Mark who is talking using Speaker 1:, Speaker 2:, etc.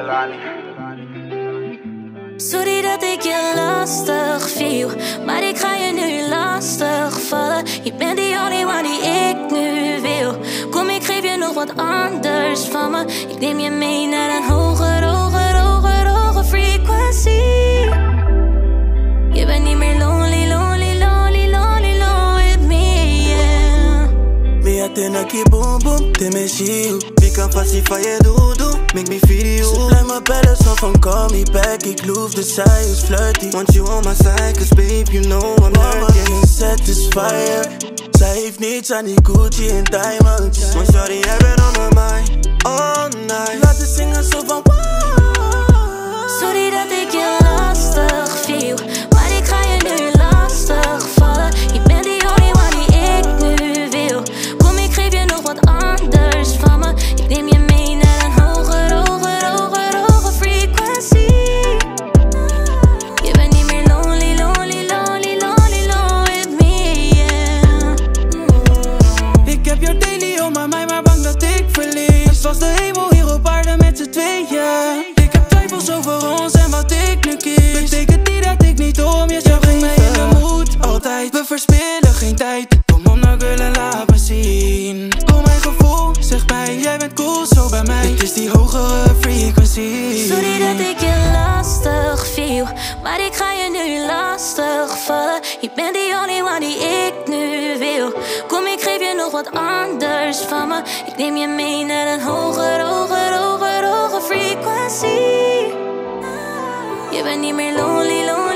Speaker 1: Sorry dat ik je lastig viel, maar ik ga je nu lastig vallen. Je bent die only one die ik nu wil. Kom, ik geef je nog wat anders van me. Ik neem je mee naar een hoger frequentie. Je bent niet meer lonely with me, yeah.
Speaker 2: Me atena ki boom boom, te me shiu. We kan fassie van je doe, make me feel you. Ze blijft me bellen zo van call me back. Ik loefde, zij is flirty. Want you on my side, cause babe, you know I'm lurking. Mama satisfier. Zij heeft niets aan die Gucci en diamonds. Want shawty, jij bent on my mind, all night. Laten zingen zo van wow.
Speaker 1: Sorry dat ik je lastig viel, maar ik ga je nu lastig vallen. Je bent die only one die ik nu wil. Kom, ik geef je nog wat anders van me. Ik neem je mee naar een hoger frequentie. Je bent niet meer lonely with me, yeah.
Speaker 2: Ik heb jou daily on my mind, maar bang dat ik verlies. Het was de hemel hier op aarde met z'n tweeën. Ik heb twijfels over ons en wat ik nu kies. Betekent niet dat ik niet om je zou brengen in de moed. Altijd, we verspillen geen tijd. Kom op nou girl en laat me zien. Oh mijn gevoel, zeg mij, jij bent cool zo bij mij. Dit is die hogere frequentie.
Speaker 1: Sorry dat ik je lastig viel, maar ik ga je nu lastig vallen. Je bent die only one die ik nu wil. Kom, ik geef je nog wat anders van me. Ik neem je mee naar een hoger frequentie. Je bent niet meer lonely